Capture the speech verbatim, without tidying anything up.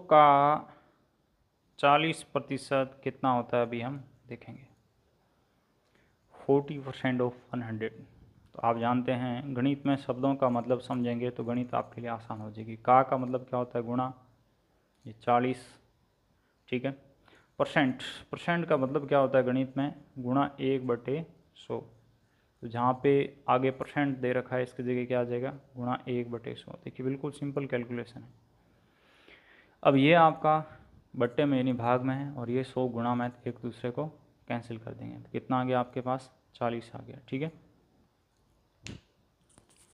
का चालीस प्रतिशत कितना होता है अभी हम देखेंगे। Forty percent of one hundred. तो आप जानते हैं गणित में शब्दों का मतलब समझेंगे तो गणित आपके लिए आसान हो जाएगी। का का मतलब क्या होता है गुणा, ये चालीस, ठीक है। परसेंट, परसेंट का मतलब क्या होता है गणित में, गुणा एक बटे सौ। तो जहाँ पे आगे परसेंट दे रखा है इसकी जगह क्या आ जाएगा, गुणा एक बटे सौ। देखिए बिल्कुल सिंपल कैलकुलेशन है। अब ये आपका बट्टे में यानी भाग में है और ये सौ गुणा में एक दूसरे को कैंसिल कर देंगे तो कितना आ गया आपके पास, चालीस आ गया, ठीक है।